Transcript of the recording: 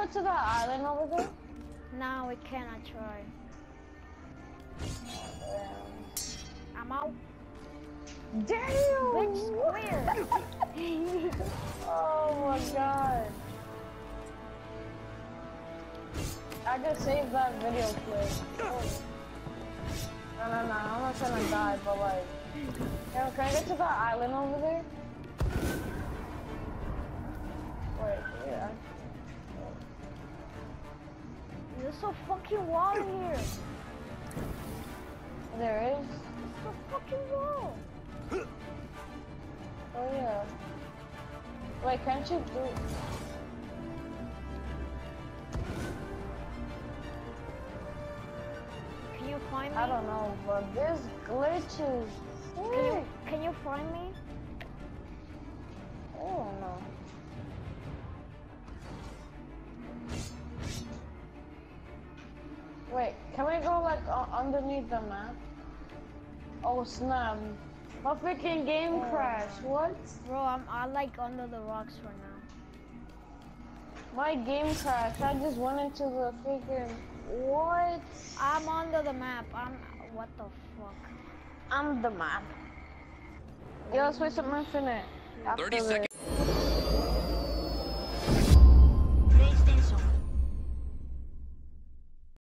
to the island over there? No, we cannot try. I'm out. Damn! Big square. Oh my god. I just saved that video clip. Oh. No, I'm not trying to die, but like... Can I get to the island over there? Wait, yeah. There's so fucking wall here. There is? There's so fucking wall. Oh yeah. Wait, can't you do... Can you find me? I don't know, but there's glitches. Can you find me? I don't know. Wait, can we go like underneath the map? Oh snap. My freaking game crashed. What? Bro, I like under the rocks right now. My game crashed. I just went into the freaking... What? I'm under the map. What the fuck? I'm the map. Yo, let's play some Infinite. After 30 seconds.